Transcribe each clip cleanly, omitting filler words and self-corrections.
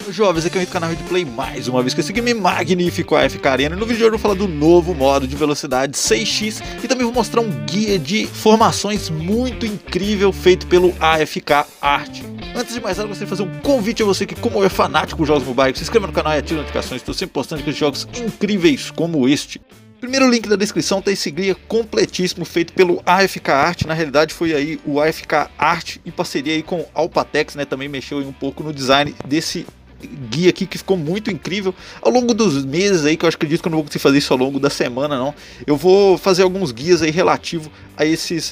Jovens, aqui é o canal Redplay mais uma vez com esse game magnífico AFK Arena. E no vídeo de hoje eu vou falar do novo modo de velocidade 6x e também vou mostrar um guia de formações muito incrível feito pelo AFK Art. Antes de mais nada, eu gostaria de fazer um convite a você que, como é fanático por jogos mobile, se inscreva no canal e ative as notificações. Estou sempre postando jogos incríveis como este. Primeiro link da descrição tá esse guia completíssimo feito pelo AFK Art. Na realidade foi aí o AFK Art em parceria aí com o Alpatex, né? Também mexeu aí um pouco no design desse guia aqui, que ficou muito incrível ao longo dos meses aí, que eu acredito que eu não vou conseguir fazer isso ao longo da semana não. Eu vou fazer alguns guias aí relativo a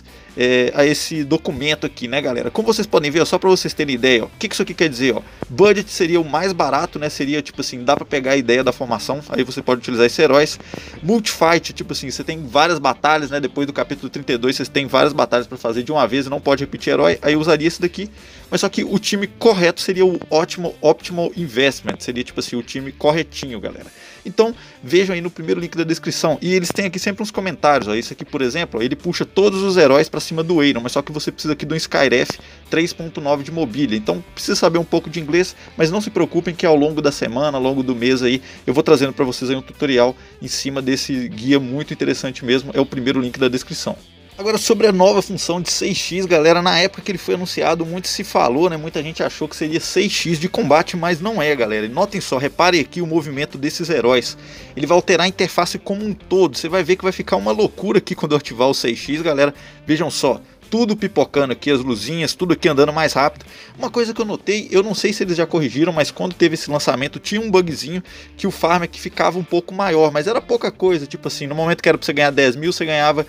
esse documento aqui, né, galera? Como vocês podem ver, ó, só para vocês terem ideia, ó, o que isso aqui quer dizer, ó? Budget seria o mais barato, né? Seria tipo assim, dá para pegar a ideia da formação, aí você pode utilizar esses heróis. Multifight, tipo assim, você tem várias batalhas, né? Depois do capítulo 32, vocês têm várias batalhas para fazer de uma vez, não pode repetir herói, aí eu usaria esse daqui. Mas só que o time correto seria o Optimal Investment, seria tipo assim, o time corretinho, galera. Então vejam aí no primeiro link da descrição. E eles têm aqui sempre uns comentários, ó. Esse aqui, por exemplo, ó, ele puxa todos os heróis para cima do Aeron, mas só que você precisa aqui do Skyref 3.9 de mobília. Então precisa saber um pouco de inglês, mas não se preocupem que ao longo da semana, ao longo do mês aí, eu vou trazendo para vocês aí um tutorial em cima desse guia muito interessante mesmo. É o primeiro link da descrição. Agora, sobre a nova função de 6x, galera, na época que ele foi anunciado, muito se falou, né? Muita gente achou que seria 6x de combate, mas não é, galera. E notem só, reparem aqui o movimento desses heróis. Ele vai alterar a interface como um todo. Você vai ver que vai ficar uma loucura aqui quando eu ativar o 6x, galera. Vejam só. Tudo pipocando aqui, as luzinhas, tudo aqui andando mais rápido. Uma coisa que eu notei, eu não sei se eles já corrigiram, mas quando teve esse lançamento tinha um bugzinho que o farm aqui ficava um pouco maior, mas era pouca coisa, tipo assim, no momento que era para você ganhar 10 mil, você ganhava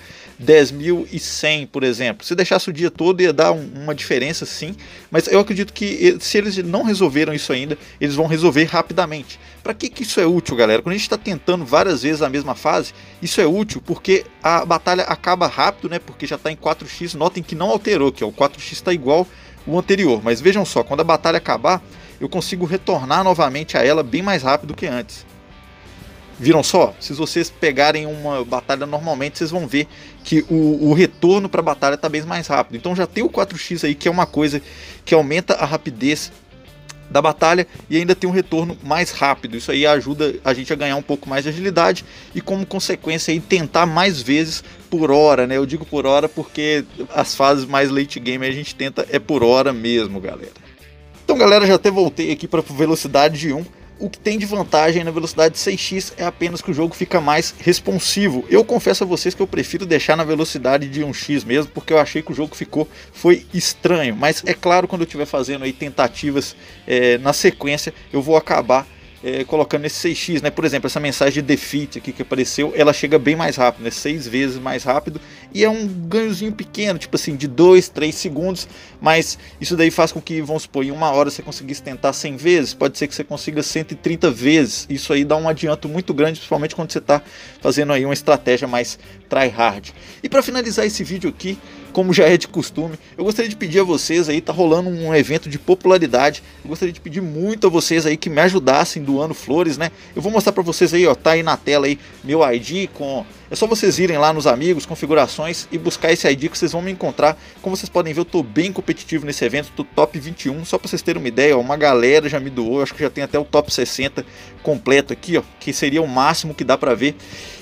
10.100, por exemplo. Se deixasse o dia todo ia dar uma diferença sim, mas eu acredito que se eles não resolveram isso ainda, eles vão resolver rapidamente. Para que isso é útil, galera? Quando a gente está tentando várias vezes a mesma fase, isso é útil porque a batalha acaba rápido, né? Porque já está em 4x, notem que não alterou, que ó, o 4x está igual o anterior. Mas vejam só, quando a batalha acabar, eu consigo retornar novamente a ela bem mais rápido que antes. Viram só? Se vocês pegarem uma batalha normalmente, vocês vão ver que o retorno para a batalha está bem mais rápido. Então já tem o 4x aí, que é uma coisa que aumenta a rapidez da batalha e ainda tem um retorno mais rápido. Isso aí ajuda a gente a ganhar um pouco mais de agilidade e, como consequência, aí, tentar mais vezes por hora, né? Eu digo por hora porque as fases mais late game a gente tenta é por hora mesmo, galera. Então, galera, já até voltei aqui para velocidade de 1. O que tem de vantagem na velocidade 6x é apenas que o jogo fica mais responsivo. Eu confesso a vocês que eu prefiro deixar na velocidade de 1x mesmo, porque eu achei que o jogo foi estranho. Mas é claro, quando eu estiver fazendo aí tentativas na sequência, eu vou acabar colocando esse 6x, né? Por exemplo, essa mensagem de defeat aqui que apareceu, ela chega bem mais rápido, né? 6 vezes mais rápido, e é um ganhozinho pequeno, tipo assim, de 2, 3 segundos, mas isso daí faz com que, vamos supor, em uma hora você conseguisse tentar 100 vezes, pode ser que você consiga 130 vezes, isso aí dá um adianto muito grande, principalmente quando você está fazendo aí uma estratégia mais tryhard. E para finalizar esse vídeo aqui, como já é de costume, eu gostaria de pedir a vocês aí, tá rolando um evento de popularidade, eu gostaria de pedir muito a vocês aí que me ajudassem doando flores, né? Eu vou mostrar para vocês aí, ó, tá aí na tela aí meu ID é só vocês irem lá nos amigos, configurações e buscar esse ID que vocês vão me encontrar. Como vocês podem ver, eu tô bem competitivo nesse evento, tô top 21, só para vocês terem uma ideia, ó, uma galera já me doou, acho que já tem até o top 60 completo aqui, ó, que seria o máximo que dá para ver.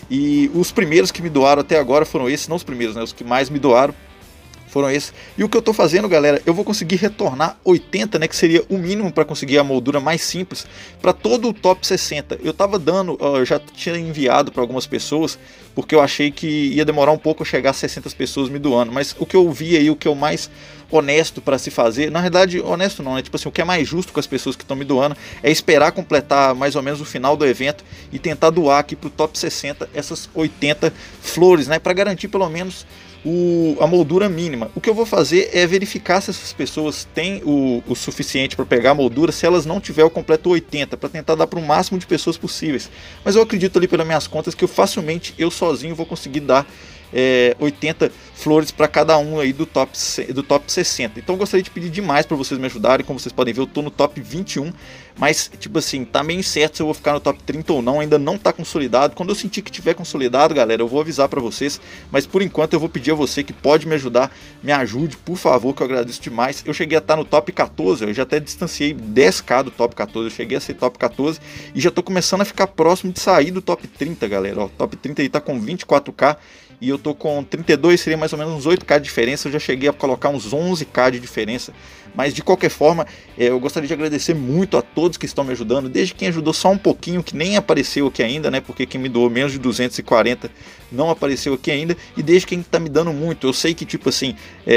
E os primeiros que me doaram até agora foram esses, não os primeiros, né, os que mais me doaram foram esses. E o que eu tô fazendo, galera, eu vou conseguir retornar 80, né, que seria o mínimo para conseguir a moldura mais simples, para todo o top 60. Eu tava dando, eu já tinha enviado para algumas pessoas, porque eu achei que ia demorar um pouco a chegar a 600 pessoas me doando, mas o que eu vi aí, o que é o mais honesto para se fazer, na verdade, honesto não, né, tipo assim, o que é mais justo com as pessoas que estão me doando, é esperar completar mais ou menos o final do evento e tentar doar aqui pro top 60 essas 80 flores, né, para garantir pelo menos a moldura mínima. O que eu vou fazer é verificar se essas pessoas têm o suficiente para pegar a moldura, se elas não tiver o completo 80, para tentar dar para o máximo de pessoas possíveis. Mas eu acredito ali pelas minhas contas que facilmente eu sozinho vou conseguir dar 80 flores para cada um aí do top 60. Então eu gostaria de pedir demais para vocês me ajudarem. Como vocês podem ver, eu tô no top 21, mas tipo assim, tá meio incerto se eu vou ficar no top 30 ou não, ainda não tá consolidado. Quando eu sentir que tiver consolidado, galera, eu vou avisar para vocês, mas por enquanto eu vou pedir a você que pode me ajudar, me ajude, por favor, que eu agradeço demais. Eu cheguei a estar no top 14, eu já até distanciei 10k do top 14, eu cheguei a ser top 14 e já tô começando a ficar próximo de sair do top 30, galera. Ó, top 30 aí tá com 24k e eu tô com 32, seria mais ou menos uns 8k de diferença. Eu já cheguei a colocar uns 11k de diferença, mas de qualquer forma, eu gostaria de agradecer muito a todos que estão me ajudando, desde quem ajudou só um pouquinho, que nem apareceu aqui ainda, né, porque quem me doou menos de 240 não apareceu aqui ainda, e desde quem tá me dando muito. Eu sei que tipo assim,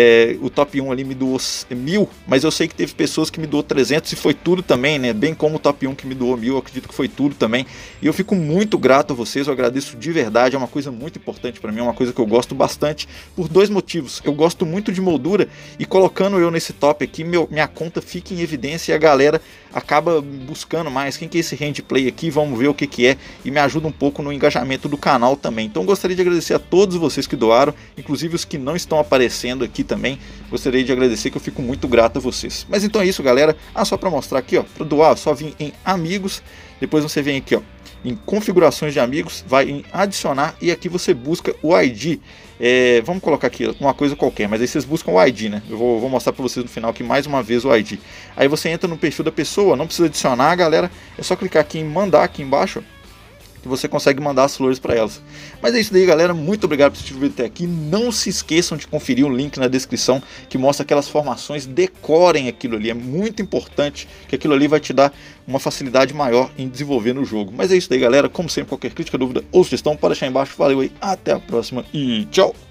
o top 1 ali me doou 1000, mas eu sei que teve pessoas que me doou 300 e foi tudo também, né, bem como o top 1 que me doou 1000, eu acredito que foi tudo também, e eu fico muito grato a vocês, eu agradeço de verdade, é uma coisa muito importante para mim, é uma coisa que eu gosto bastante, por dois motivos. Eu gosto muito de moldura, e colocando eu nesse top aqui, minha conta fica em evidência e a galera acaba buscando mais, quem que é esse handplay aqui, vamos ver o que que é, e me ajuda um pouco no engajamento do canal também. Então gostaria de agradecer a todos vocês que doaram, inclusive os que não estão aparecendo aqui também, gostaria de agradecer, que eu fico muito grato a vocês. Mas então é isso, galera. Só para mostrar aqui, ó, para doar, só vir em amigos, depois você vem aqui, ó, em configurações de amigos, vai em adicionar e aqui você busca o ID. Vamos colocar aqui uma coisa qualquer, mas aí vocês buscam o ID, né? Eu vou mostrar para vocês no final aqui mais uma vez o ID. Aí você entra no perfil da pessoa, não precisa adicionar, galera, é só clicar aqui em mandar aqui embaixo, que você consegue mandar as flores para elas. Mas é isso daí, galera, muito obrigado por assistir o vídeo até aqui. Não se esqueçam de conferir o link na descrição que mostra aquelas formações, decorem aquilo ali, é muito importante, que aquilo ali vai te dar uma facilidade maior em desenvolver no jogo. Mas é isso daí, galera, como sempre, qualquer crítica, dúvida ou sugestão pode deixar aí embaixo. Valeu aí, até a próxima e tchau!